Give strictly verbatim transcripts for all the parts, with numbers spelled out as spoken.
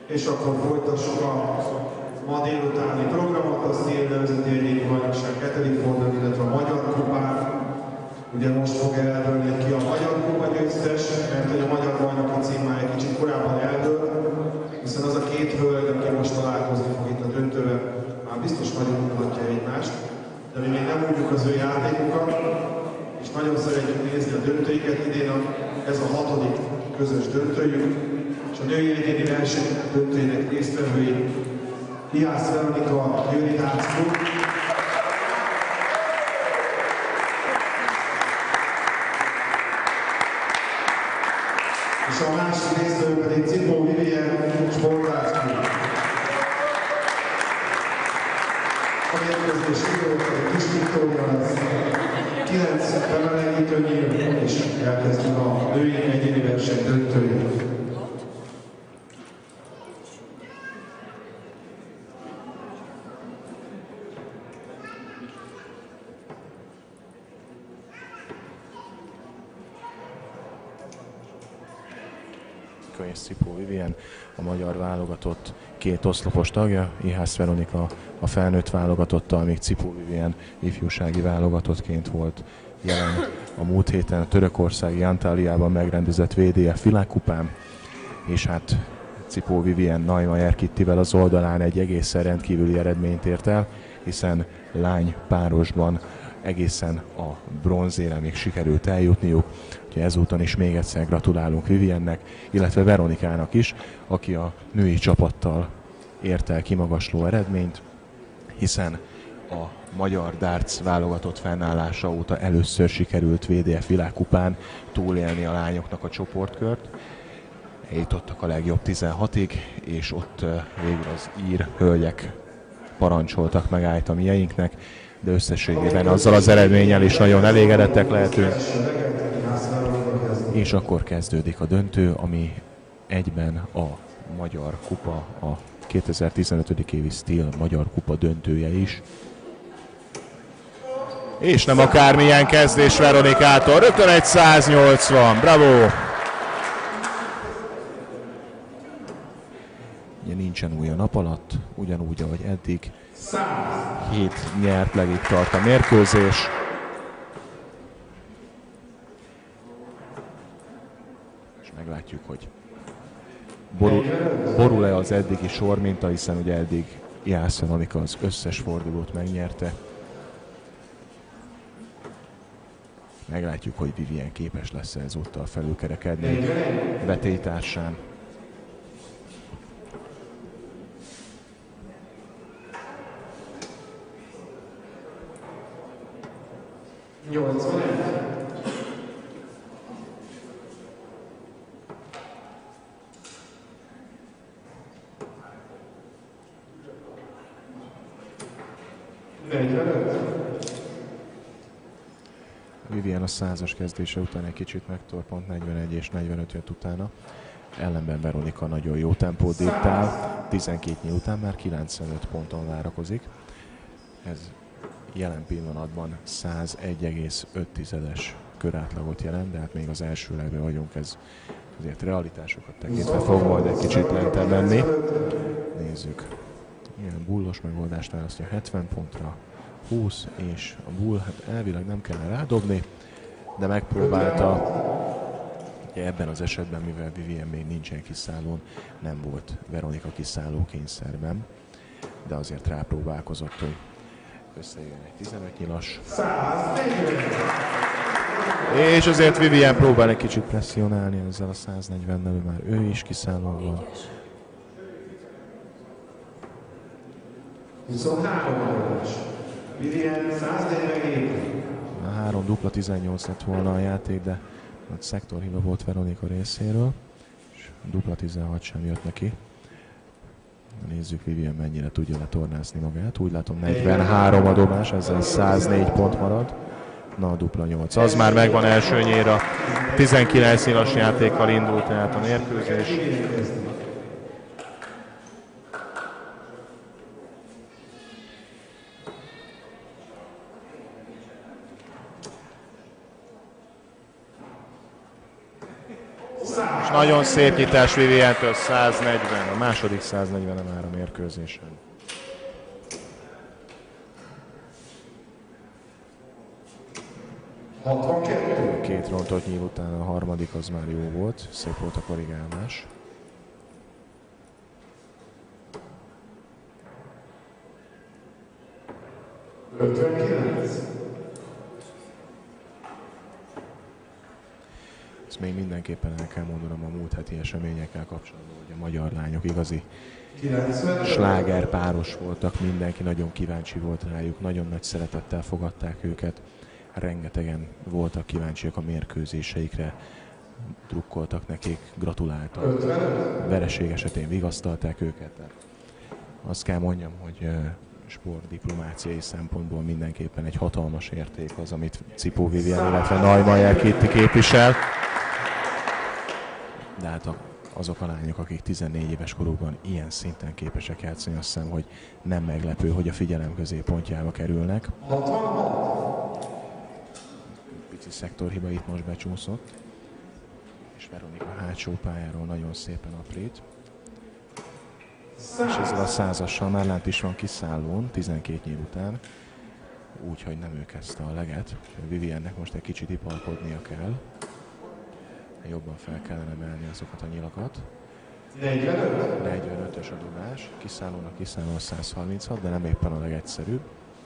És akkor folytassuk a ma délutáni programot, a Steel Nemzeti Egyéni Bajnokság hetedik fordulón, illetve a Magyar Kupán. Ugye most fog eldőlni ki a Magyar Kupa győztes, mert hogy a Magyar Bajnoki cím már egy kicsit korábban eldől, hiszen az a két hölgy, aki most találkozni fog itt a döntőben, már biztos nagyon mutatja egymást, de mi még nem tudjuk az ő játékukat, és nagyon szeretjük nézni a döntőiket. Idén a, ez a hatodik közös döntőjük, és a női egyéni verseny döntőjének résztvevői Ihász Veronika, Győri Dánc Klub, és a másik résztvevő pedig Cipó Vivien, Sportárc Klub. A mérkőzés időt a Kis Viktória lesz, kilenc bemelegítő nyíl, és elkezdjük a női egyéni verseny döntőjét. És Cipó Vivien, a magyar válogatott két oszlopos tagja, Ihász Veronika a felnőtt válogatottal, még Cipó Vivien ifjúsági válogatottként volt jelen a múlt héten a törökországi Antáliában megrendezett vé dé ef világkupán, és hát Cipó Vivien Najmajer Kittivel az oldalán egy egészen rendkívüli eredményt ért el, hiszen lány párosban egészen a bronzéremig sikerült eljutniuk. Úgyhogy ezúton is még egyszer gratulálunk Viviennek, illetve Veronikának is, aki a női csapattal ért el kimagasló eredményt, hiszen a magyar darts válogatott fennállása óta először sikerült vé dé ef világkupán túlélni a lányoknak a csoportkört. Eljutottak a legjobb tizenhatig, és ott végül az ír hölgyek parancsoltak megállt a mieinknek, de összességében azzal az eredménnyel is nagyon elégedettek lehetünk. És akkor kezdődik a döntő, ami egyben a Magyar Kupa, a kétezer-tizenötödik évi Steel Magyar Kupa döntője is. És nem akármilyen kezdés Veronikától, rögtön egy száznyolcvan, bravo! Ugye nincsen új a nap alatt, ugyanúgy, ahogy eddig. Hét nyertlegig tart a mérkőzés. És meglátjuk, hogy borul, borul-e az eddigi sorminta, hiszen ugye eddig Ihász Veronika az összes fordulót megnyerte. Meglátjuk, hogy Vivien képes lesz ezúttal felülkerekedni vetélytársán. nyolcvanegy. negyvenöt. Vivien a százas kezdése után egy kicsit megtorpant, negyvenegy és negyvenöt jött utána. Ellenben Veronika nagyon jó tempót diktál, tizenkét nyíl után már kilencvenöt ponton várakozik. Ez jelen pillanatban százegy egész öt körátlagot jelent, de hát még az első legben vagyunk, ez azért realitásokat tekintve fog majd egy kicsit lentebb menni. Nézzük. Ilyen bullos megoldást választja hetven pontra, húsz, és a bull hát elvileg nem kellene rádobni, de megpróbálta. Ugye ebben az esetben, mivel Vivien még nincsen kiszállón, nem volt Veronika kiszálló kényszerben, de azért rápróbálkozott, hogy összejön egy tizenöt nyilas. És azért Vivien próbál egy kicsit presszionálni ezzel a száznegyvennel, már ő is kiszállón van. huszonhárom. Vivien száznegyven. A három dupla tizennyolc lett volna a játék, de a szektorhiba volt Veronika részéről, és dupla tizenhat sem jött neki. Nézzük, Vivien mennyire tudja letornászni magát. Úgy látom negyvenhárom a dobás, ezzel száznégy pont marad. Na, a dupla nyolc. Az már megvan első nyíra. tizenkilenc nyilas játékkal indult tehát a mérkőzés. És nagyon szép nyitás Vivientől, száznegyven, a második száznegyvene már a mérkőzésen. hatvankettő. Két rontott nyíl után a harmadik az már jó volt, szép volt a korrigálás. ötvenkilenc. Ezt még mindenképpen el kell mondanom a múlt heti eseményekkel kapcsolatban, hogy a magyar lányok igazi sláger páros voltak, mindenki nagyon kíváncsi volt rájuk, nagyon nagy szeretettel fogadták őket. Rengetegen voltak kíváncsiak a mérkőzéseikre, drukkoltak nekik, gratuláltak. Vereség esetén vigasztalták őket. Azt kell mondjam, hogy sportdiplomáciai szempontból mindenképpen egy hatalmas érték az, amit Cipó Vivien, illetve Neumayer Kitty képvisel. De hát azok a lányok, akik tizennégy éves korukban ilyen szinten képesek játszani, azt hiszem, hogy nem meglepő, hogy a figyelem középpontjába kerülnek. Pici szektorhiba itt most becsúszott. És Veronika hátsó pályáról nagyon szépen aprít. És ezzel a százassal már lent is van kiszállón, tizenkét nyíl után. Úgyhogy nem ő kezdte a leget. Viviennek most egy kicsit iparkodnia kell. Jobban fel kellene emelni azokat a nyilakat. negyvenötös a dobás. Kiszállónak kiszálló száz harminchat, de nem éppen a legegyszerűbb.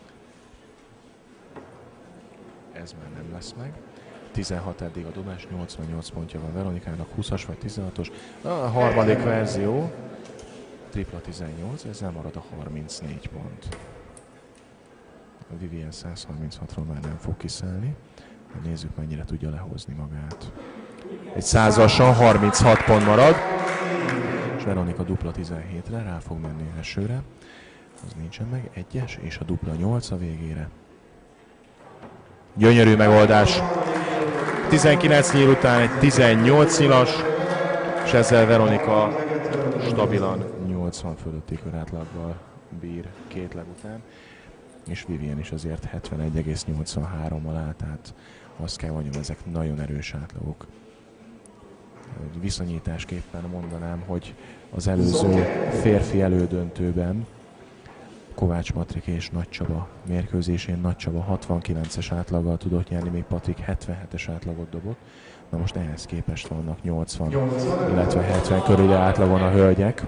Ez már nem lesz meg. tizenhat eddig a dobás, nyolcvannyolc pontja van Veronikának, húszas vagy tizenhatos. A harmadik verzió, tripla tizennyolc, ezzel marad a harmincnégy pont. A Vivien száz harminchatról már nem fog kiszállni. Nézzük, mennyire tudja lehozni magát. Egy százasan harminchat pont marad, és Veronika dupla tizenhétre rá fog menni elsőre. Az nincsen meg, egyes, és a dupla nyolc a végére. Gyönyörű megoldás. tizenkilenc nyíl után egy tizennyolc nyilas, és ezzel Veronika stabilan nyolcvan fölötti körátlaggal bír két leg után, és Vivien is azért hetvenegy egész nyolcvanhárommal áll, tehát azt kell mondjam, ezek nagyon erős átlagok. Viszonyításképpen mondanám, hogy az előző férfi elődöntőben Kovács Patrik és Nagy Csaba mérkőzésén Nagy Csaba hatvankilences átlaggal tudott nyerni, még Patrik hetvenhetes átlagot dobott. Na most ehhez képest vannak nyolcvan, illetve hetven körüli átlagon a hölgyek.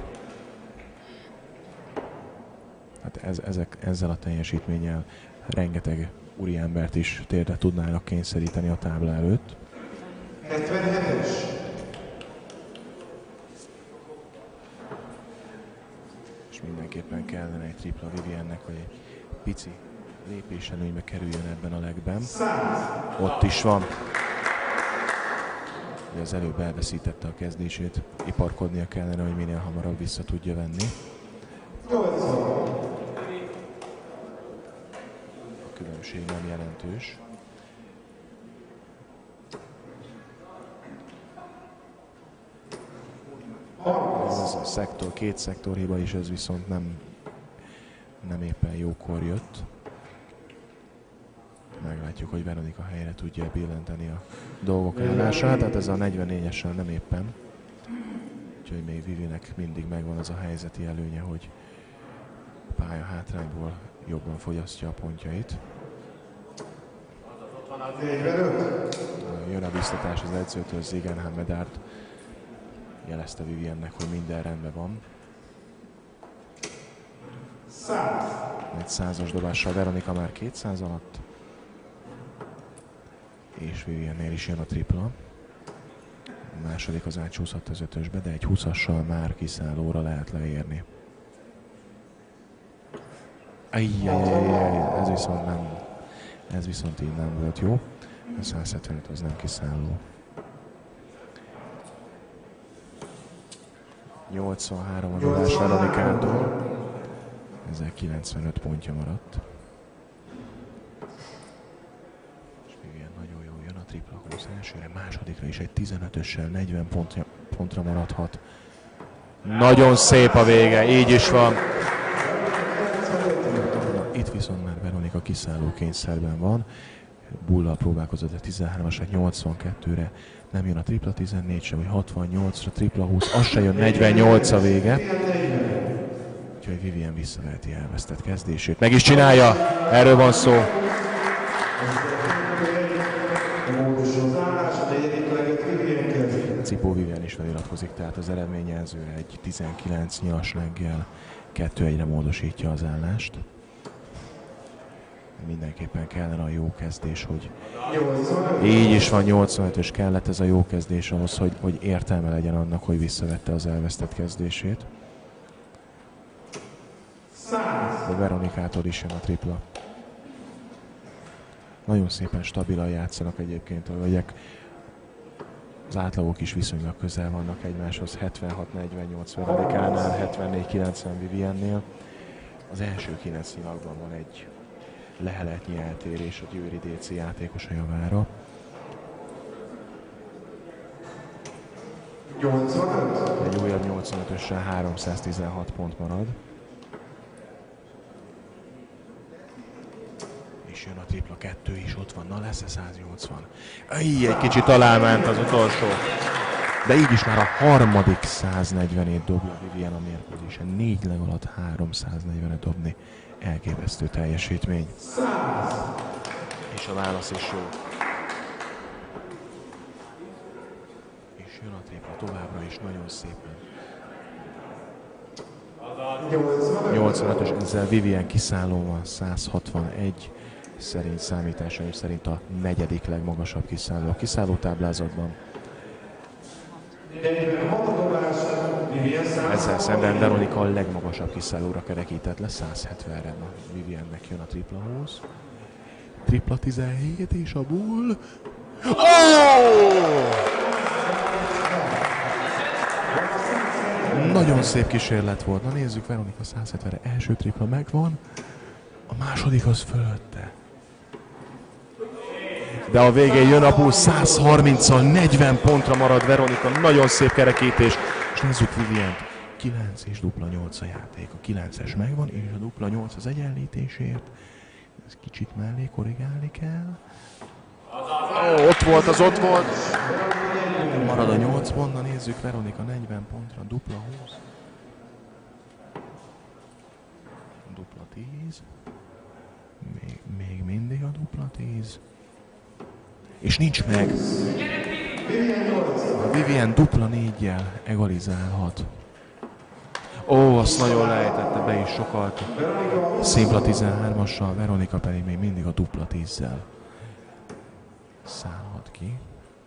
Hát ez, ezek, ezzel a teljesítménnyel rengeteg úriembert is térdre tudnának kényszeríteni a tábla előtt. hetvenhetes. És mindenképpen kellene egy tripla Viviennek, hogy egy pici lépéselőnybe kerüljön ebben a legben. Ott is van. Ugye az előbb elveszítette a kezdését, iparkodnia kellene, hogy minél hamarabb vissza tudja venni. A különbség nem jelentős. Ez a szektor, két szektor hiba is, ez viszont nem, nem éppen jókor jött. Meglátjuk, hogy Veronika helyre tudja billenteni a dolgok állását, tehát ez a negyvennégyessel nem éppen. Úgyhogy még Vivinek mindig megvan az a helyzeti előnye, hogy pálya hátrányból jobban fogyasztja a pontjait. Jön a biztatás az edzőtől, Zigenhán Medard jelezte Viviennek, hogy minden rendben van. Egy százas dobással Veronika már kétszáz alatt. És Viviennél is jön a tripla. A második az átsúszott az ötösbe, de egy húszassal már kiszállóra lehet leérni. Ajjajjajjaj, ez viszont nem, ez viszont így nem volt jó. A száz hetvenöt az nem kiszálló. nyolcvanhárom a dobás Veronikától. Ezzel kilencvenöt pontja maradt. És Vivien nagyon jó jön a tripla húsz elsőre, másodikra is egy tizenötössel negyven pontra, pontra maradhat. Nagyon szép a vége, így is van. Itt viszont már Veronika kiszálló kényszerben van. Bullal próbálkozott a tizenhármasra, nyolcvankettőre, nem jön a tripla, tizennégy sem, vagy hatvannyolcra, tripla húsz, az se jön, negyvennyolc a vége. Úgyhogy Vivian visszaveheti elvesztett kezdését. Meg is csinálja, erről van szó. Cipó Vivian is feliratkozik, tehát az eredményjelzőre egy tizenkilenc nyilas leggel kettő egyre módosítja az állást. Mindenképpen kellene a jó kezdés, hogy így is van, nyolcvanötös kellett ez a jó kezdés ahhoz, hogy, hogy értelme legyen annak, hogy visszavette az elvesztett kezdését. A Veronikától is jön a tripla. Nagyon szépen stabilan játszanak egyébként a hölgyek. Az átlagok is viszonylag közel vannak egymáshoz, hetvenhat negyvennyolc Veronikánál, hetvennégy kilencven Viviannél. Az első kilenc nyilakban van egy leheletnyi eltérés a Győri dé cé játékosa javára. Egy újabb nyolcvanötössel háromszáztizenhat pont marad. És jön a tripla kettő is, ott van, na lesz-e száznyolcvan? Így egy kicsit aláment az utolsó. De így is már a harmadik száznegyvenét dobja Vivian a mérkőzésen. Négy leg alatt háromszáznegyvenet dobni. Elképesztő teljesítmény. És a válasz is jó. És jön a tripla továbbra is nagyon szépen. nyolcvanötös, ezzel Vivian kiszállón van, száz hatvanegy szerint számításaim szerint a negyedik legmagasabb kiszálló a kiszálló táblázatban. Ezzel szemben Veronika a legmagasabb kiszállóra kerekített le, száz hetvenre. Viviannek jön a tripla húsz. Tripla tizenhét és a Bull. Oh! Nagyon szép kísérlet volt. Na nézzük, Veronika száz hetvenre első tripla megvan. A második az fölötte. De a végén jön a Bull száz harminccal, negyven pontra marad Veronika. Nagyon szép kerekítés. És nézzük Viviant. kilenc és dupla nyolc a játék. A kilences megvan, és a dupla nyolc az egyenlítésért. Ez kicsit mellé korrigálni kell. Ó, ott volt, az ott volt. Marad a nyolc pont, na nézzük, Veronika negyven pontra, dupla húsz. Dupla tíz. Még, még mindig a dupla tíz. És nincs meg. A Vivian dupla néggyel egalizálhat. Ó, azt nagyon lejtette, be is sokalt. Szimpla tizenhármassal, Veronika pedig még mindig a dupla tízzel szállhat ki.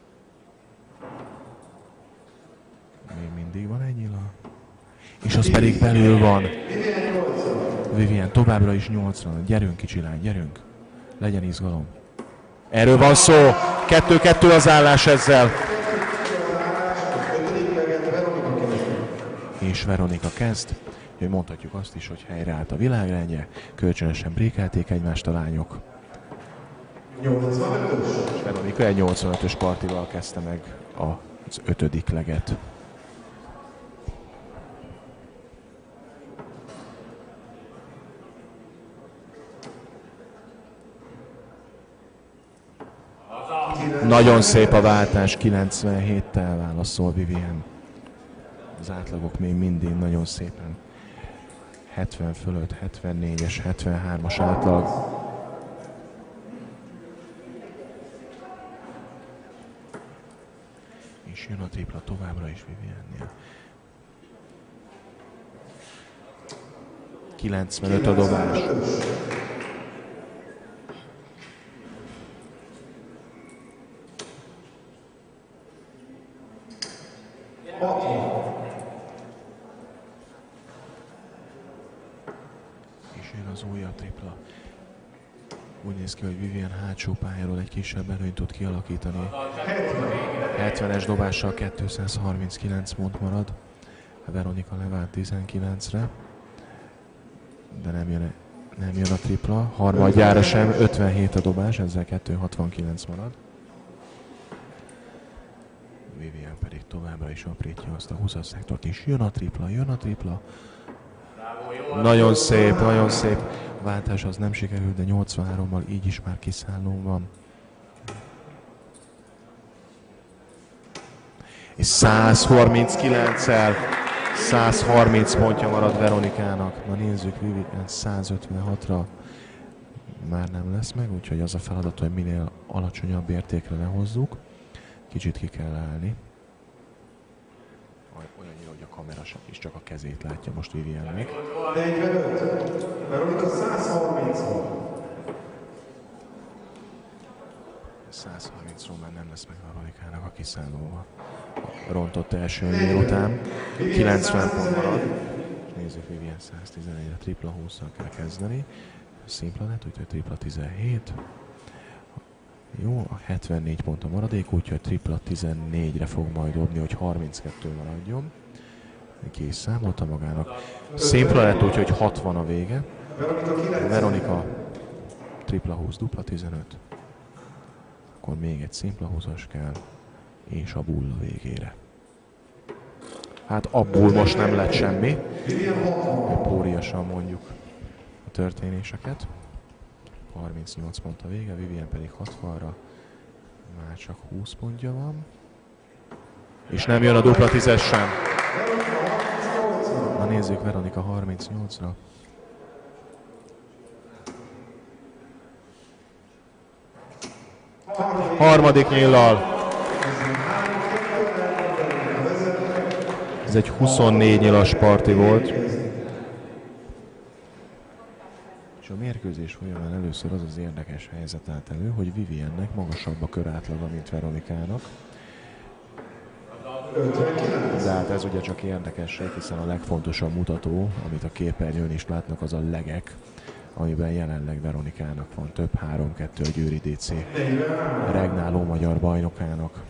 Még mindig van egy nyila. És az pedig belül van. Vivian továbbra is nyolcra. Gyerünk kicsi lány, gyerünk. Legyen izgalom. Erről van szó. kettő-kettő az állás ezzel. És Veronika kezd. Hogy mondhatjuk azt is, hogy helyreállt a világrendje. Kölcsönösen brékelték egymást a lányok. És Veronika egy nyolcvanötös partival kezdte meg az ötödik leget. Nagyon szép a váltás, kilencvenhéttel válaszol Vivian. Az átlagok még mindig nagyon szépen. hetven fölött, hetvennégyes, hetvenhármas átlag. És jön a tripla továbbra is Viviannél. kilencvenöt a dobás. És jön az újabb tripla. Úgy néz ki, hogy Vivian hátsó pályáról egy kisebb előnyt tud kialakítani. hetvenes dobással kétszázharminckilenc pont marad. Veronika levált tizenkilencre. De nem jön, nem jön a tripla. Harmadjára sem, ötvenhét a dobás, ezzel kétszázhatvankilenc marad. Vivian pedig továbbra is aprítja azt a húszas szektort, és jön a tripla, jön a tripla. Nagyon szép, nagyon szép. A váltás az nem sikerült, de nyolcvanhárommal így is már kiszállón van. és százharminckilenccel száz harminc pontja marad Veronikának. Na nézzük, Vivian százötvenhatra már nem lesz meg, úgyhogy az a feladat, hogy minél alacsonyabb értékre lehozzuk. Kicsit ki kell állni. Olyannyira, hogy a kamera is csak a kezét látja most Viviannek. negyvenöt. Veronika százharminc. százharmincról már nem lesz meg Veronikának a kiszállóval. Rontott első ér után. kilencven pont marad. Nézzük, Vivian száztizenegyre tripla hússzal kell kezdeni. Szimpla lett, úgyhogy tripla tizenhét. Jó, a hetvennégy pont a maradék, úgyhogy tripla tizennégyre fog majd dobni, hogy harminckettő maradjon. Ki is számolta magának. Szimpla lett, úgyhogy hatvan a vége. Veronika tripla húsz, dupla tizenöt. Akkor még egy szimpla húszas kell, és a bulla végére. Hát abból most nem lett semmi. Póriasan mondjuk a történéseket. harmincnyolc pont a vége, Vivian pedig hatvanra. Már csak húsz pontja van. És nem jön a dupla tízes sem. Na nézzük, Veronika harmincnyolcra. Harmadik nyillal. Ez egy huszonnégy nyilas parti volt. És a mérkőzés folyamán először az az érdekes helyzet állt elő, hogy Viviannek magasabb a körátlaga, mint Veronikának. De hát ez ugye csak érdekesség, hiszen a legfontosabb mutató, amit a képernyőn is látnak, az a legek, amiben jelenleg Veronikának van több, három kettő a Győri dé cé regnáló magyar bajnokának.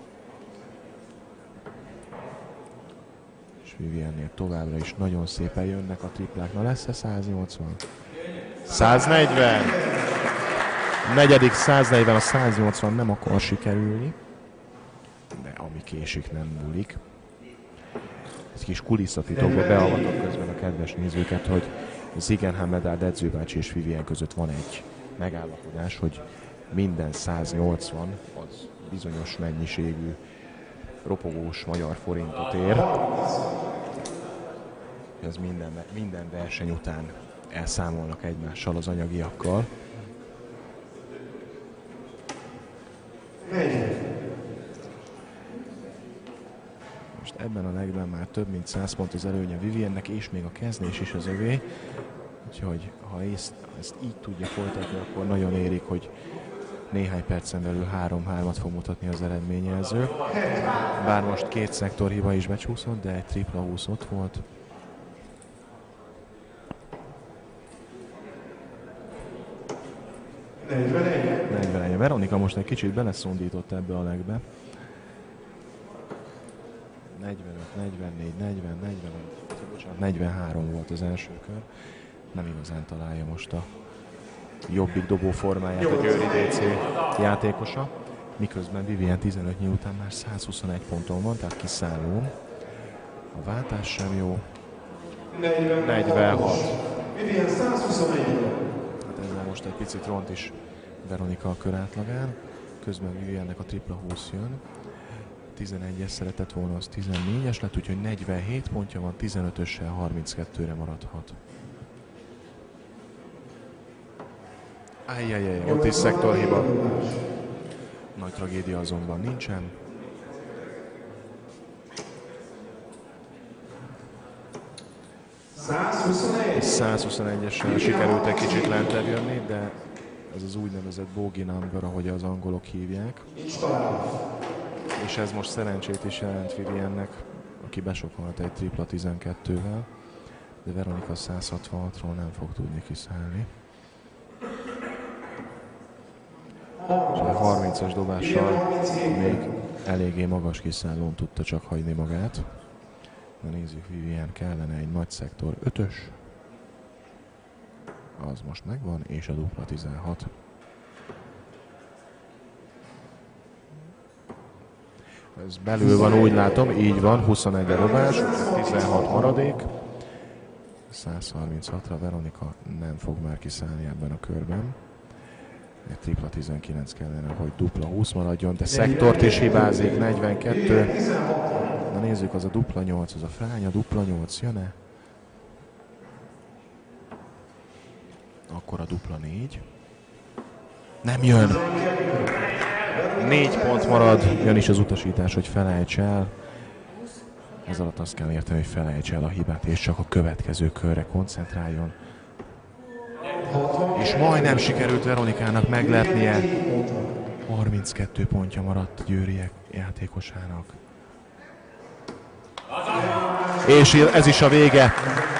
És Viviannél továbbra is nagyon szépen jönnek a triplák. Na lesz-e száznyolcvan? száznegyven! Negyedik száznegyven, a száznyolcvan nem akar sikerülni. De ami késik, nem múlik. Egy kis kulisszatitokba beavatok közben a kedves nézőket, hogy Zigen Hamedád edzőbácsi és Vivian között van egy megállapodás, hogy minden száznyolcvan az bizonyos mennyiségű ropogós magyar forintot ér. Ez minden, minden verseny után elszámolnak egymással az anyagiakkal. Most ebben a legben már több mint száz pont az előnye Viviannek, és még a kezdés is az övé. Úgyhogy ha ezt, ezt így tudja folytatni, akkor nagyon érik, hogy néhány percen belül három hármat fog mutatni az eredményjelző. Bár most két szektorhiba is becsúszott, de egy tripla húsz ott volt. negyvenegy. Veronika most egy kicsit beleszondított ebbe a legbe. negyvenöt, negyvennégy, negyven, negyvenöt, bocsánat, negyvenhárom volt az első kör. Nem igazán találja most a jobbik dobó formáját a Győri dé cé játékosa. Miközben Vivian tizenötnyi után már százhuszonegy ponton van, tehát kiszálló. A váltás sem jó. negyvenhat. Vivian százhuszonegy. Hát ezzel most egy picit ront is Veronika a körátlagán. Közben Viviannek a tripla húsz jön. tizenegyes szeretett volna, az tizennégyes lett, úgyhogy negyvenhét pontja van, tizenötössel harminckettőre maradhat. Ajjajjaj, ott is szektorhiba. Nagy tragédia azonban nincsen. százhuszonegyessel sikerült egy kicsit lentebb jönni, de ez az úgynevezett bogey number, ahogy az angolok hívják. És ez most szerencsét is jelent Viviannek, aki besokolt egy tripla tizenkettővel, de Veronika száz hatvanhatról nem fog tudni kiszállni. És a harmincas dobással még eléggé magas kiszállón tudta csak hagyni magát. Na nézzük, Vivian, kellene egy nagy szektor ötös. Az most megvan, és a dupla tizenhat. Ez belül van, úgy látom, így van, huszonegy a dobás, tizenhat maradék. száz harminchatra Veronika nem fog már kiszállni ebben a körben. Egy tripla tizenkilenc kellene, hogy dupla húsz maradjon, de szektort is hibázik, negyvenkettő. Na nézzük, az a dupla nyolc, az a fránya, dupla nyolc jön-e? Akkor a dupla négy. Nem jön! Négy pont marad, jön is az utasítás, hogy felejts el. Ez alatt azt kell érteni, hogy felejts el a hibát, és csak a következő körre koncentráljon. És majdnem sikerült Veronikának meglepnie. harminckettő pontja maradt a győriek játékosának. És ez is a vége.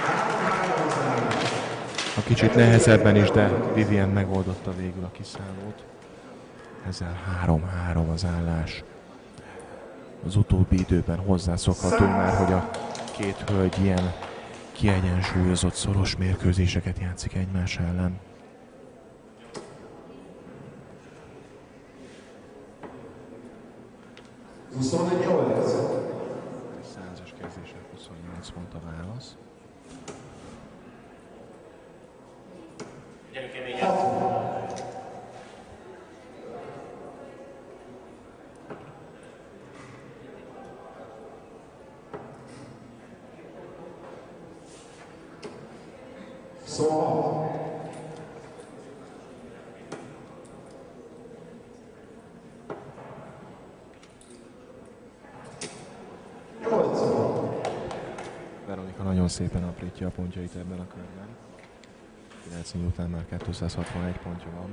A kicsit nehezebben is, de Vivian megoldotta végül a kiszállót. Ezzel három-három az állás. Az utóbbi időben hozzászokhatunk már, hogy a két hölgy ilyen kiegyensúlyozott, szoros mérkőzéseket játszik egymás ellen. huszonnyolc. Százas kezdésre huszonnyolc pont a válasz. Szóval. Veronika nagyon szépen aprítja a pontjait ebben a körben. kilencven után már kétszázhatvanegy pontja van.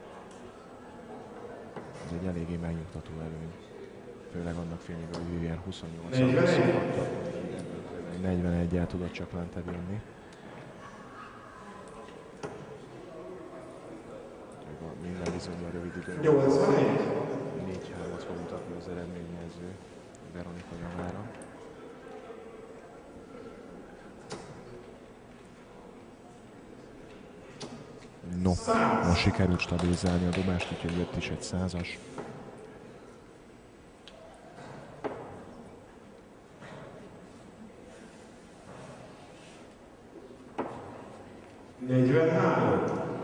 Ez egy eléggé megnyugtató előny. Főleg annak fényében, hogy Vivian huszonnyolc negyvenegyel tudott csak lente vinni. Minden bizonyos rövid időn. nyolcvanegy. négy hármat fog mutatni az eredményező Veronika javára. No, most sikerült stabilizálni a dobást, úgyhogy jött is egy százas. negyvenhárom.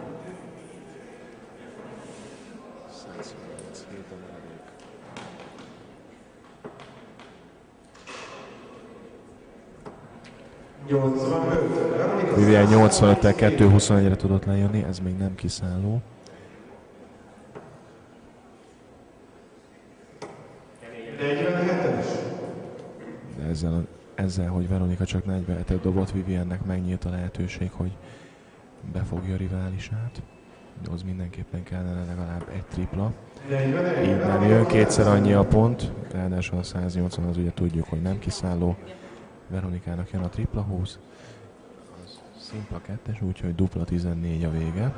nyolcvanöt. Vivian nyolcvanöttel kettő huszonegyre tudott lejönni, ez még nem kiszálló. negyvenhetes. De ezzel, ezzel, hogy Veronika csak negyvenhetet dobott, Viviannek megnyílt a lehetőség, hogy befogja a riválisát. Az mindenképpen kellene legalább egy tripla. Így nem jön, kétszer annyi a pont, ráadásul a száznyolcvan az ugye tudjuk, hogy nem kiszálló. Veronikának jön a tripla húsz, az szimpla kettes, úgyhogy dupla tizennégy a vége.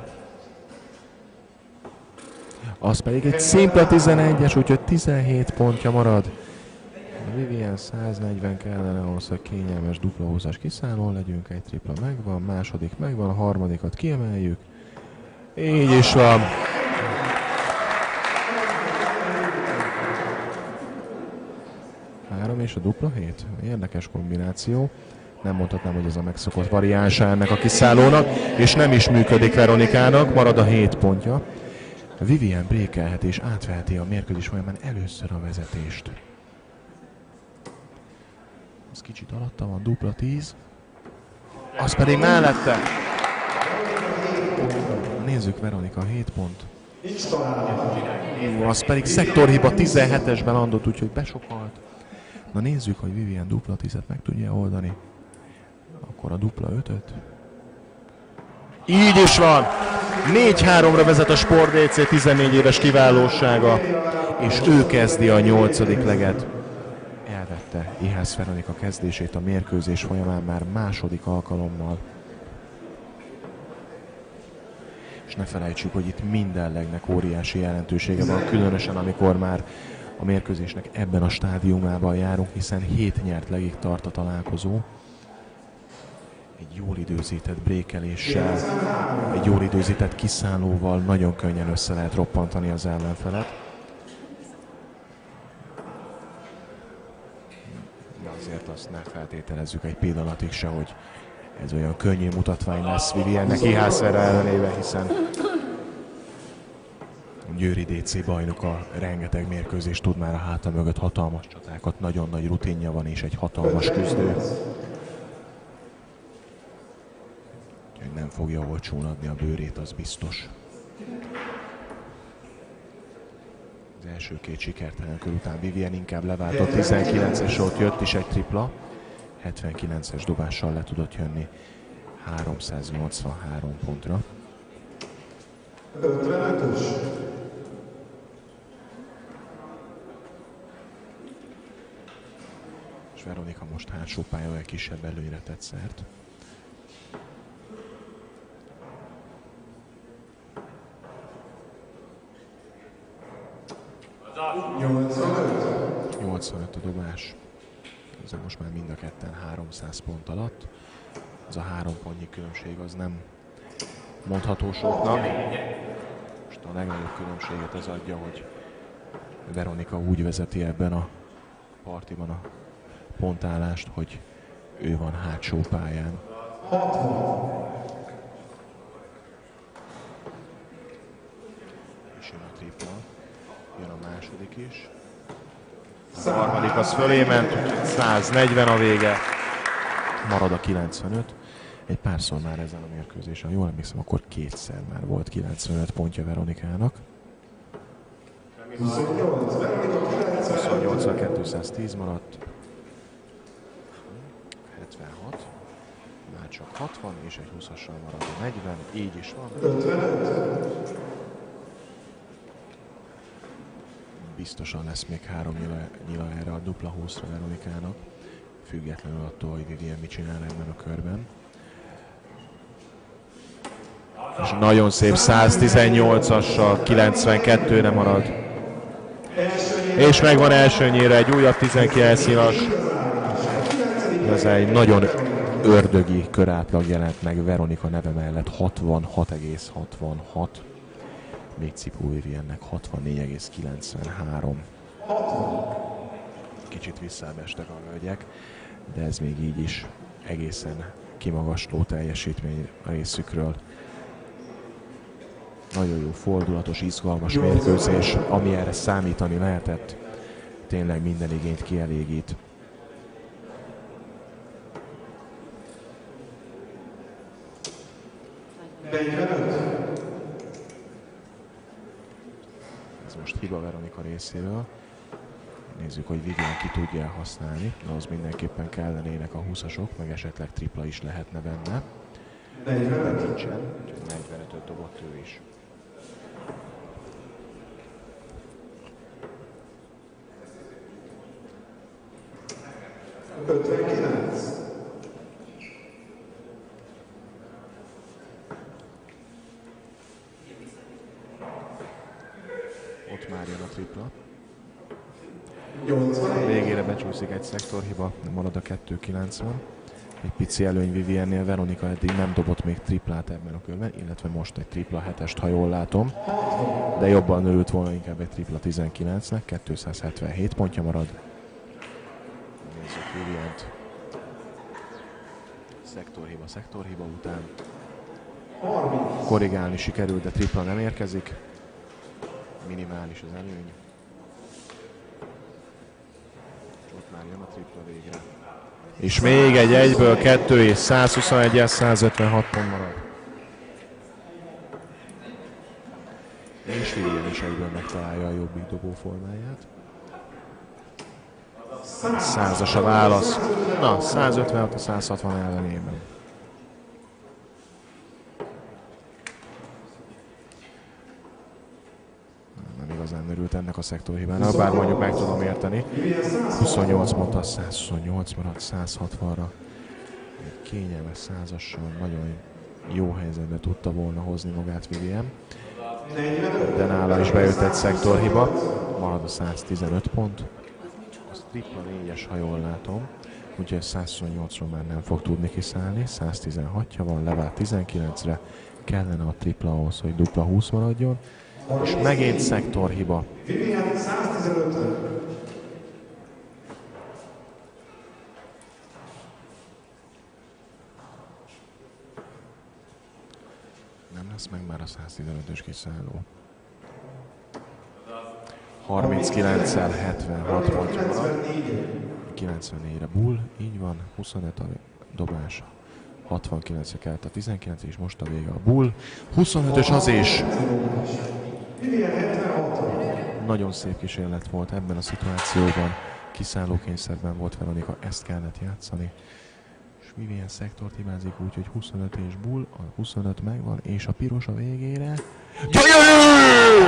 Az pedig egy szimpla tizenegyes, úgyhogy tizenhét pontja marad. A Vivian száznegyven kellene ahhoz, hogy kényelmes dupla húszas kiszálló legyünk, egy tripla megvan, második megvan, a harmadikat kiemeljük. Így is van. három és a dupla hét. Érdekes kombináció. Nem mondhatnám, hogy ez a megszokott variánsa ennek a kiszállónak, és nem is működik Veronikának, marad a hét pontja. Vivian brékelhet és átveheti a mérkőzés folyamán először a vezetést. Ez kicsit alatta van, dupla tíz. Az pedig mellette. Nézzük, Veronika hét pont. Az pedig szektorhiba tizenhetesben landott, úgyhogy besokalt. Na nézzük, hogy Vivian dupla tízet meg tudja oldani. Akkor a dupla ötöt. Így is van! négy háromra vezet a Sport dé cé tizennégy éves kiválósága, és ő kezdi a nyolcadik leget. Elvette Ihász Veronika kezdését a mérkőzés folyamán már második alkalommal. És ne felejtsük, hogy itt minden legnek óriási jelentősége van, különösen amikor már a mérkőzésnek ebben a stádiumában járunk, hiszen hét nyert legig tart a találkozó. Egy jól időzített brékeléssel, egy jól időzített kiszállóval nagyon könnyen össze lehet roppantani az ellenfelet. De azért azt ne feltételezzük egy pillanatig se, hogy ez olyan könnyű mutatvány lesz Viviannek Ihász ellenében, hiszen Győri dé cé bajnoka, rengeteg mérkőzést tud már a háta mögött, hatalmas csatákat, nagyon nagy rutinja van és egy hatalmas küzdő. Úgyhogy nem fogja olcsón adni a bőrét, az biztos. Az első két sikertelen kör után Vivien inkább leváltott, tizenkilences ott jött is egy tripla, hetvenkilences dobással le tudott jönni háromszáznyolcvanhárom pontra. ötvenötös. És Veronika most hátsó pályán egy kisebb előnyre tett szert. nyolcvanöt. nyolcvanöt a dobás. Ez most már mind a ketten háromszáz pont alatt. Ez a három pontnyi különbség az nem mondható soknak. Most a legnagyobb különbséget az adja, hogy Veronika úgy vezeti ebben a partiban a pontállást, hogy ő van hátsó pályán. hatvan. És jön a tripla. Jön a második is. A harmadik az fölé ment, száznegyven a vége. Marad a kilencvenöt. Egy párszor már ezen a mérkőzésen, jól emlékszem, akkor kétszer már volt kilencvenöt pontja Veronikának. huszonnyolcra kétszáztíz maradt. hetvenhat. Már csak hatvan és egy húszassal marad a negyven. Így is van. ötvenöt. Biztosan lesz még három nyila, nyila erre a dupla húszra Veronikának. Függetlenül attól, hogy Vivien mit csinál ebben a körben. És nagyon szép száztizennyolcassal kilencvenkettőre marad. És megvan elsőnyire egy újabb tizenkilenc nyilas. Ez egy nagyon ördögi körátlag jelent meg Veronika neve mellett, hatvanhat egész hatvanhat. Még Cipó Viviennek hatvannégy egész kilencvenhárom. Kicsit visszábestek a hölgyek, de ez még így is egészen kimagasló teljesítmény a részükről. Nagyon jó, fordulatos, izgalmas mérkőzés, ami erre számítani lehetett. Tényleg minden igényt kielégít. Ez most hiba Veronika részéről. Nézzük, hogy Vivien ki tudja használni. De az mindenképpen kellenének a húszasok, meg esetleg tripla is lehetne benne. De nincsen, úgyhogy negyvenötöt dobott ő is. ötvenkilenc. Ott már jön a tripla. nyolcvanegy. Végére becsúszik egy szektorhiba, marad a kettő kilencven. Egy pici előny Viviennél, Veronika eddig nem dobott még triplát ebben a körben, illetve most egy tripla hetest, ha jól látom. De jobban örült volna inkább egy tripla tizenkilencnek, kétszázhetvenhét pontja marad. Nézzük Vivient. Szektorhiba, szektorhiba után. Korrigálni sikerült, de tripla nem érkezik. Minimális az előny. Ott már jön a tripla végre. És még egy egyből kettő és százhuszonegy, százötvenhat pont marad. És Vivien is egyből megtalálja a jobbik dobó formáját. Százas a válasz. Na, százötvenhat a százhatvan ellenében. Nem igazán örült ennek a szektorhibának, bár mondjuk meg tudom érteni. huszonnyolc mondta, százhuszonnyolc maradt százhatvanra. Egy kényelmes százassal nagyon jó helyzetbe tudta volna hozni magát Vivien. De nála is bejött egy szektorhiba. Marad a száztizenöt pont. Az tripla négyes, ha jól látom. Úgyhogy százhuszonnyolcról már nem fog tudni kiszállni. száztizenhatja van, levált tizenkilencre. Kellene a tripla ahhoz, hogy dupla húsz maradjon. És megint szektorhiba. Vivien száztizenöt. Nem lesz meg már a száztizenötös kiszálló. harminckilenccel hetvenhat pontja maradt. kilencvennégyre Bull, így van, huszonöt a dobás, hatvankilencre kelt a tizenkilenc, és most a vége a Bull. huszonötös az is. Nagyon szép kísérlet volt ebben a szituációban. Kiszálló kényszerben volt Veronika, ezt kellett játszani. És Vivian szektort hibázik, úgyhogy huszonöt és Bull, a huszonöt megvan, és a piros a végére. Gyönyörű!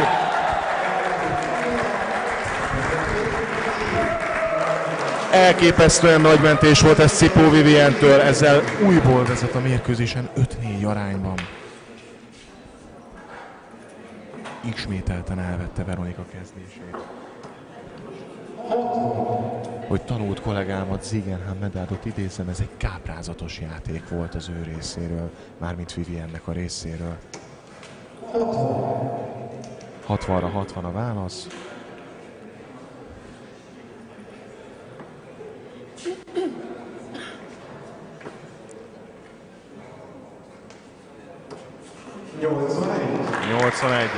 Elképesztően nagy mentés volt ez Cipó Vivientől, ezzel újból vezet a mérkőzésen öt négy arányban. Ismételten elvette Veronika kezdését. Hogy tanult kollégámat, Ziegenham Medádot idézem, ez egy káprázatos játék volt az ő részéről, mármint Viviennek a részéről. hatvanra hatvan a válasz. nyolcvanegy.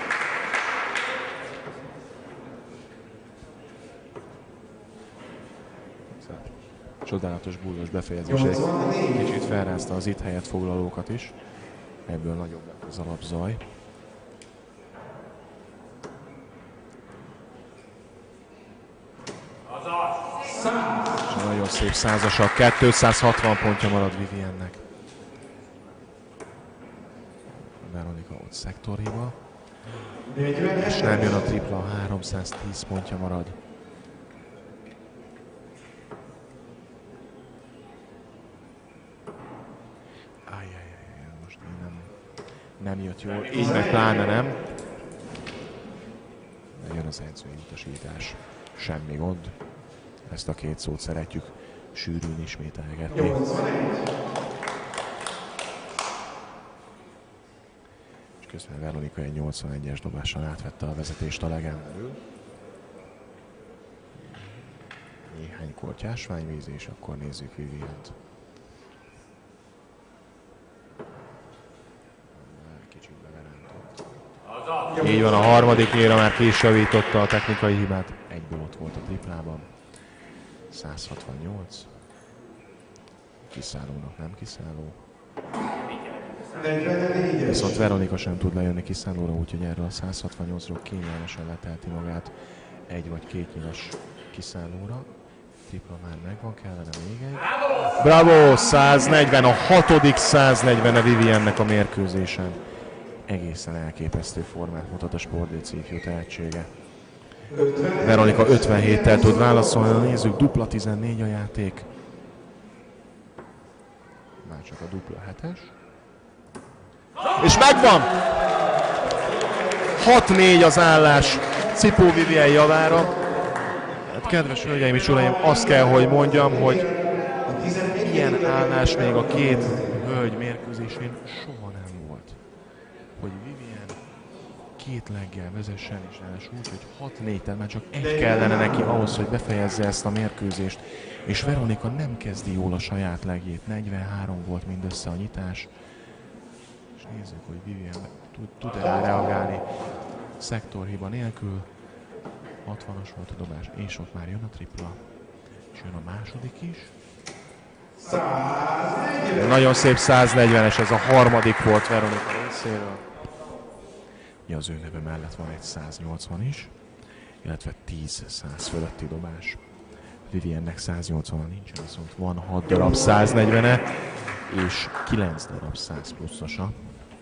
Csodálatos bullos befejezés. Kicsit felrázta az itt helyet foglalókat is. Ebből nagyobb lett az alapzaj. És nagyon szép százasak. kétszázhatvan pontja marad Viviennek. Veronika ott szektorhiba. És nem jön a tripla, háromszáztíz pontja marad. Ajjajjaj, most nem, nem jött jól, így meg pláne nem. De jön az edzői utasítás. Semmi gond. Ezt a két szót szeretjük sűrűn ismételgetni. És közben Veronika egy nyolcvanegyes dobással átvette a vezetést a legán belül. Néhány korty ásványvíz, és akkor nézzük Vivient. Kicsit beverántott. Így van, a harmadik éra már ki is javította a technikai hibát. Egyből ott volt a triplában. száz hatvannyolc. Kiszállónak nem kiszálló. Viszont Veronika sem tud lejönni kiszállóra, úgyhogy erről a száz hatvannyolcról kényelmesen letelti magát egy vagy két nyilas kiszállóra. Tripla már megvan, kellene még egy. Bravo! száznegyven, a hatodik száznegyven a Viviennek a mérkőzésen. Egészen elképesztő formát mutat a Sport dé cé ifjú tehetsége. Veronika ötvenhéttel tud válaszolni, nézzük, dupla tizennégy a játék. Már csak a dupla hetes. És megvan! hat négy az állás Cipó Vivien javára. Hát, kedves hölgyeim és uraim, azt kell, hogy mondjam, hogy ilyen állás még a két hölgy mérkőzésén soha nem volt. Hogy Vivien két leggel vezessen és ráadásul úgy, hogy hat négytel már csak egy kellene neki ahhoz, hogy befejezze ezt a mérkőzést. És Veronika nem kezdi jól a saját legjét. negyvenhárom volt mindössze a nyitás. És nézzük, hogy Vivien tud erre reagálni szektorhiba nélkül. hatvanas volt a dobás, és ott már jön a tripla. És jön a második is. Nagyon szép száznegyvenes, ez a harmadik volt Veronika részéről. Ja, az ő neve mellett van egy száznyolcvan is, illetve tíz száz fölötti dobás. Viviennek száznyolcvan nincsen, viszont van hat darab száznegyvene, és kilenc darab száz pluszosa.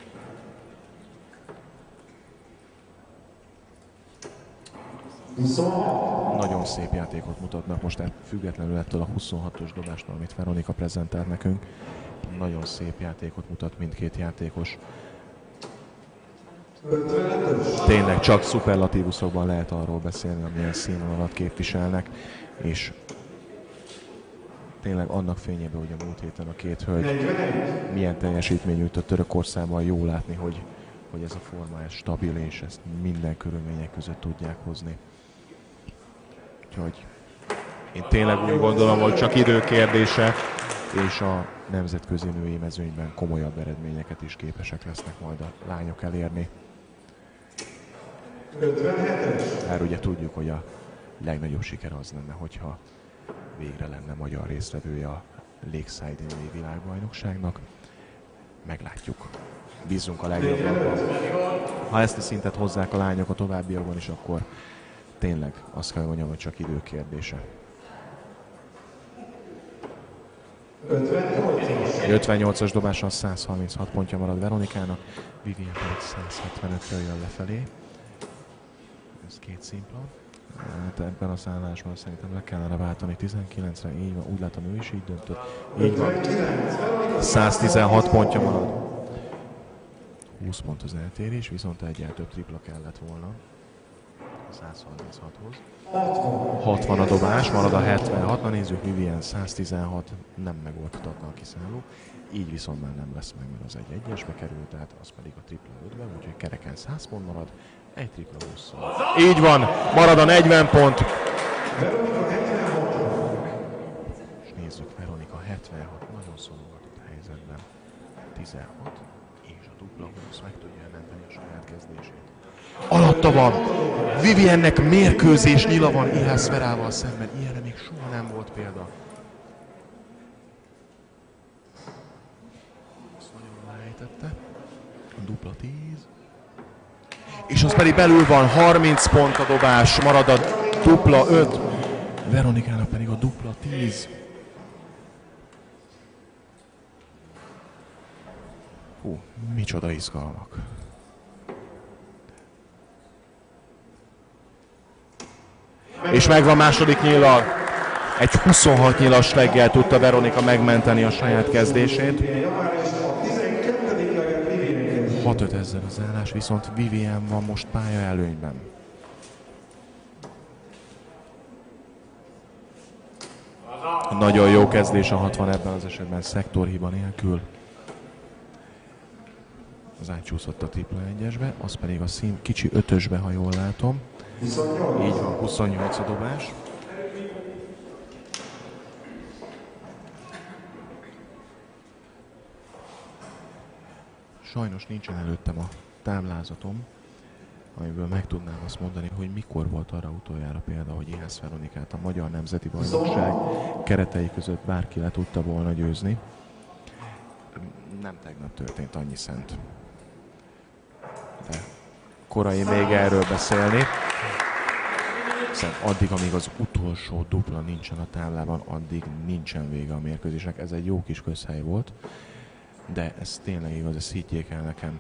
Nagyon szép játékot mutatnak most, függetlenül ettől a huszonhatos dobástól, amit Veronika prezentált nekünk. Nagyon szép játékot mutat mindkét játékos. Tényleg csak szuperlatívuszokban lehet arról beszélni, amilyen színvonalat képviselnek, és tényleg annak fényében, hogy a múlt héten a két hölgy milyen teljesítmény nyújtott Törökországban, jó látni, hogy, hogy ez a forma ez stabil, és ezt minden körülmények között tudják hozni. Úgyhogy én tényleg úgy gondolom, hogy csak idő kérdése, és a nemzetközi női mezőnyben komolyabb eredményeket is képesek lesznek majd a lányok elérni. ötvenhetes. Már ugye tudjuk, hogy a legnagyobb siker az lenne, hogyha végre lenne magyar résztvevője a Lakeside világbajnokságnak. Meglátjuk. Bízunk a legjobbakban. Ha ezt a szintet hozzák a lányok a továbbiakban is, akkor tényleg azt kell mondjam, hogy csak idő kérdése. ötvennyolcas dobással száz harminchat pontja marad Veronikának, Vivien pedig száz hetvenötről jön lefelé. Ez két szimpla. Hát ebben a szállásban szerintem le kellene váltani tizenkilencre, így van, úgy látom ő is így döntött. Így van. száz tizenhat pontja marad. húsz pont az eltérés, viszont egyel több tripla kellett volna. száz harminchathoz. hatvan a dobás, marad a hetvenhat. Na nézzük, Vivien száz tizenhat, nem megoldhatatlan kiszálló. Így viszont már nem lesz meg, mert az egy egyesbe került, tehát az pedig a tripla ötven, úgyhogy kereken száz pont marad, egy tripla húszszal. Így van, marad a negyven pont. És nézzük, Veronika hetvenhat, nagyon szorongatott helyzetben. tizenhat, és a dupla húsz meg tudja jelenteni a saját kezdését. Alatta van, Viviennek mérkőzés nyila van Ihasverával szemben, ilyenre még soha nem volt példa. Ezt nagyon lejtette, a dupla tíz. És az pedig belül van, harminc pont a dobás, marad a dupla öt, Veronikának pedig a dupla tíz. Hú, micsoda izgalmak. És megvan második nyíllal. Egy huszonhat nyilas leggel tudta Veronika megmenteni a saját kezdését. hat öt ezzel az állás, viszont Vivien van most pálya előnyben. Nagyon jó kezdés a hatvan ebben az esetben szektorhiba nélkül. Az átcsúszott a tripla egyesbe, az pedig a szín kicsi ötösbe, ha jól látom. Így van, huszonnyolc a dobás. Sajnos nincsen előttem a táblázatom, amiből meg tudnám azt mondani, hogy mikor volt arra utoljára példa, hogy Ihász Veronikát a Magyar Nemzeti Bajnokság keretei között bárki le tudta volna győzni. Nem tegnap történt, annyi szent. De korai még erről beszélni. Hiszen addig, amíg az utolsó dupla nincsen a táblában, addig nincsen vége a mérkőzésnek. Ez egy jó kis közhely volt, de ez tényleg igaz, ezt higgyék el nekem.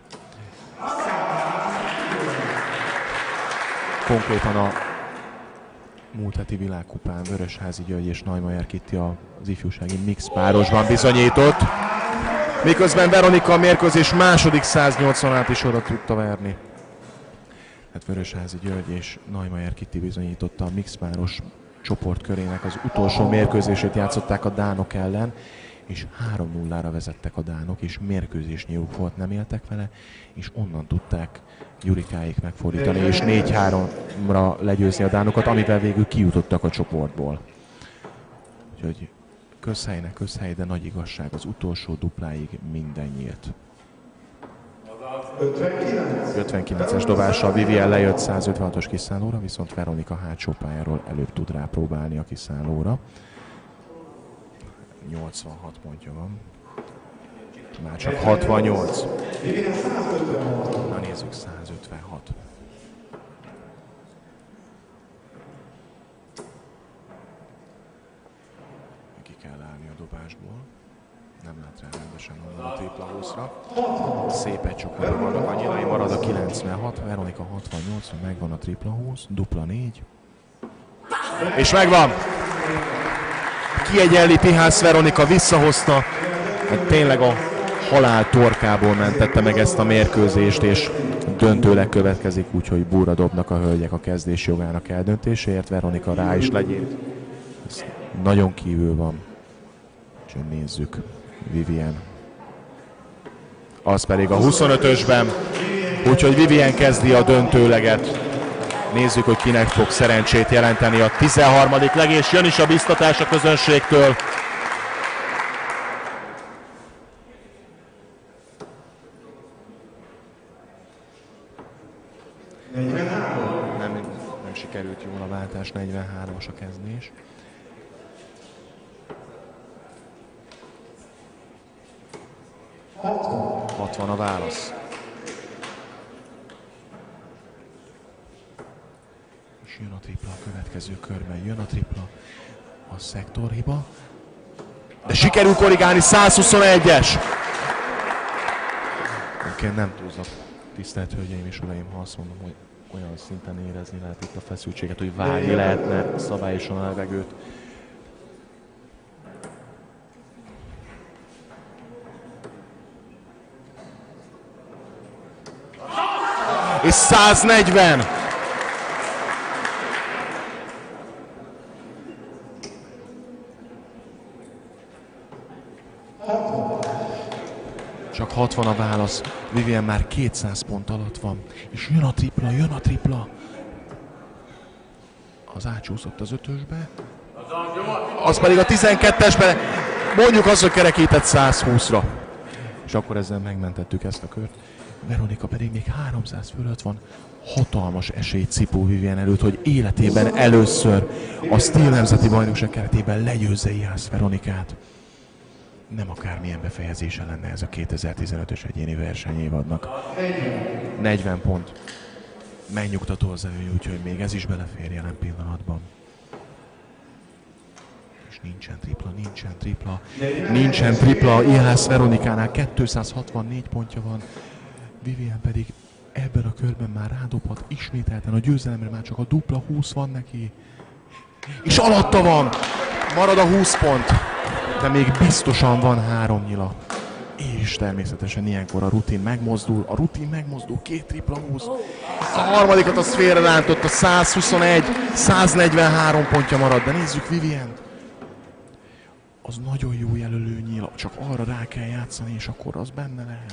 Konkrétan a múlt heti világkupán Vörösházi György és Neumayer Kitti az ifjúsági mix párosban bizonyított, miközben Veronika a mérkőzés második száznyolcvanát is oda tudta verni. Hát Vörösházi György és Neumayer Kitti bizonyította a mixpáros csoportkörének az utolsó mérkőzését játszották a dánok ellen, és három nullára vezettek a dánok, és mérkőzésnyiluk volt, nem éltek vele, és onnan tudták Gyurikáik megfordítani, és négy háromra legyőzni a dánokat, amivel végül kijutottak a csoportból. Úgyhogy közhelynek közhely, de nagy igazság, az utolsó dupláig minden nyílt. ötvenkilences dobással Vivien lejött száz ötvenhatos kiszállóra, viszont Veronika hátsó pályáról előbb tud rápróbálni a kiszállóra. nyolcvanhat pontja van. Már csak hatvannyolc. Na nézzük, száz ötvenhat. Ki kell állni a dobásból. Nem lát rá rendesen onnan a tripla húszra. Szép egy csokorban vannak a nyilai, marad a kilencvenhat, Veronika hatvannyolc, megvan a tripla húsz, dupla négy. És megvan! Kiegyenlít Ihász Veronika, visszahozta. Hát tényleg a halál torkából mentette meg ezt a mérkőzést, és döntőleg következik, úgyhogy búra dobnak a hölgyek a kezdés jogának eldöntéséért. Veronika rá is legyint. Ez nagyon kívül van. Úgyhogy nézzük. Vivien. Az pedig a huszonötösben. Úgyhogy Vivien kezdi a döntőleget. Nézzük, hogy kinek fog szerencsét jelenteni a tizenharmadik leg, és jön is a biztatás a közönségtől. negyvenhárom. Nem, nem sikerült jól a váltás, negyvenhármas a kezdés. hatvan. hatvan a válasz. És jön a tripla a következő körben, jön a tripla. A szektorhiba. De sikerül korrigálni, száz huszonegyes! Én nem túlzok, tisztelt hölgyeim és uraim, ha azt mondom, hogy olyan szinten érezni lehet itt a feszültséget, hogy várni lehetne szabályosan a levegőt. És száznegyven! Csak hatvan a válasz, Vivian már kétszáz pont alatt van, és jön a tripla, jön a tripla. Az átsúszott az ötösbe, az pedig a tizenkettesbe, mondjuk azt, hogy kerekített száz húszra. És akkor ezzel megmentettük ezt a kört. Veronika pedig még háromszáz fölött van, hatalmas esély Cipó Vivian előtt, hogy életében először a Steel Nemzeti Bajnokság keretében legyőzze Ihász Veronikát. Nem akármilyen befejezése lenne ez a kétezer-tizenötös egyéni versenyévadnak. negyven pont. Megnyugtató az előny, úgyhogy még ez is belefér jelen pillanatban. És nincsen tripla, nincsen tripla, nincsen tripla. Ihász Veronikánál kétszázhatvannégy pontja van. Vivian pedig ebben a körben már rádobhat ismételten a győzelemre, már csak a dupla húsz van neki. És alatta van! Marad a húsz pont. De még biztosan van három nyila. És természetesen ilyenkor a rutin megmozdul, a rutin megmozdul, két tripla húsz. A harmadikat az félrerántott, a száz huszonegy, száznegyvenhárom pontja marad, de nézzük Vivient. Az nagyon jó jelölő nyila, csak arra rá kell játszani, és akkor az benne lehet.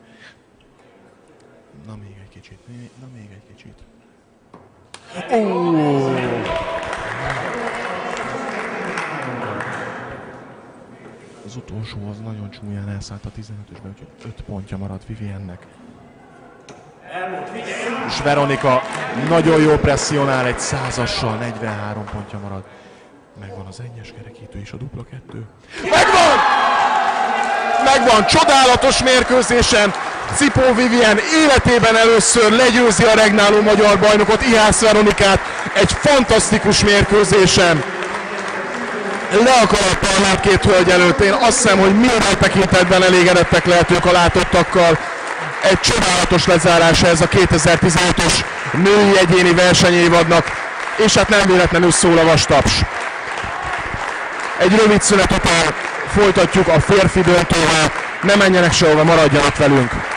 Na még egy kicsit, na még egy kicsit. Oh! Az utolsó az nagyon csúnyán elszállt a tizenötösbe, úgyhogy öt pontja maradt Viviennek. És Veronika nagyon jó presszionál egy százassal, negyvenhárom pontja marad. Megvan az egyes kerekítő és a dupla kettő. Megvan! Megvan! Csodálatos mérkőzésen Cipó Vivien életében először legyőzi a regnáló magyar bajnokot, Ihász Veronikát egy fantasztikus mérkőzésen. Le a kalappal mindkét hölgy előtt. Én azt hiszem, hogy minden tekintetben elégedettek lehetünk a látottakkal. Egy csodálatos lezárása ez a kétezer-tizenötös női egyéni versenyévadnak, és hát nem véletlenül szól a vastaps. Egy rövid szünet után folytatjuk a férfi döntővel. Ne menjenek sehova, maradjanak velünk!